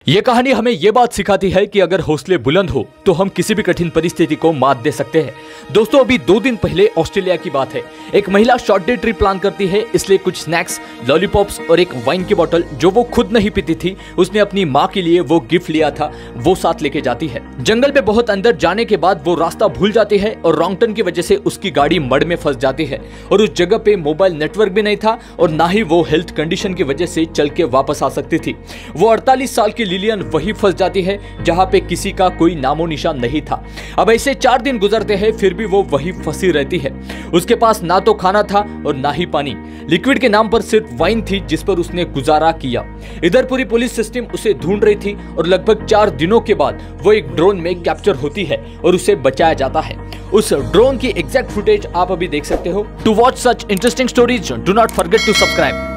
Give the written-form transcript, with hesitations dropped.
ये कहानी हमें ये बात सिखाती है कि अगर हौसले बुलंद हो तो हम किसी भी कठिन परिस्थिति को मात दे सकते हैं। दोस्तों, अभी 2 दिन पहले ऑस्ट्रेलिया की बात है। एक महिला शॉर्ट डे ट्रिप प्लान करती है, इसलिए कुछ स्नैक्स, लॉलीपॉप्स और एक वाइन की बोतल जो वो खुद नहीं पीती थी, उसने अपनी माँ के लिए वो गिफ्ट लिया था, वो साथ लेके जाती है। जंगल में बहुत अंदर जाने के बाद वो रास्ता भूल जाती है और रॉन्ग टर्न की वजह से उसकी गाड़ी मड में फंस जाती है और उस जगह पे मोबाइल नेटवर्क भी नहीं था और ना ही वो हेल्थ कंडीशन की वजह से चल के वापस आ सकती थी। वो 48 साल की लिलियन वही फंस जाती है जहां पे किसी का कोई नामो निशान नहीं था। अब ऐसे 4 दिन गुजरते हैं, फिर भी वो वही फंसी रहती है। उसके पास ना तो खाना था और ना ही पानी। लिक्विड के नाम पर सिर्फ वाइन थी जिस पर उसने गुजारा किया। इधर पूरी पुलिस सिस्टम उसे ढूंढ रही थी और लगभग 4 दिनों के बाद वो एक ड्रोन में कैप्चर होती है और उसे बचाया जाता है। उस ड्रोन की एग्जैक्ट फुटेज आप अभी देख सकते हो। To watch such interesting stories, do not forget to subscribe.